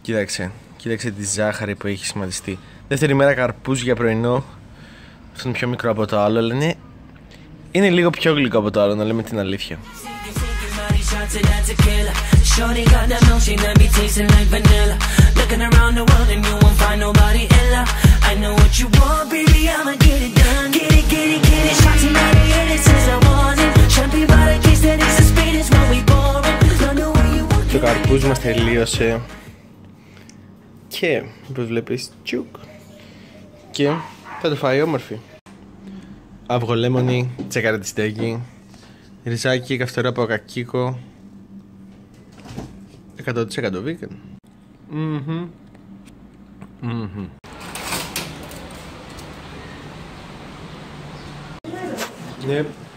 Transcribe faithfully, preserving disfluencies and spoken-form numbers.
Κοίταξε, κοίταξε τη ζάχαρη που έχει σχηματιστεί. Δεύτερη μέρα καρπούζ για πρωινό. Αυτό είναι πιο μικρό από το άλλο, αλλά είναι, είναι λίγο πιο γλυκό από το άλλο, να λέμε την αλήθεια. Το καρπούζ μας τελείωσε και όπως βλέπεις τσουκ και θα το φάει όμορφη. Αυγολέμονη, τσεκάρα τη στέγη, ριζάκι καυτερό από κακίκο, εκατό τοις εκατό vegan. Mm-hmm. Mm-hmm. Yep.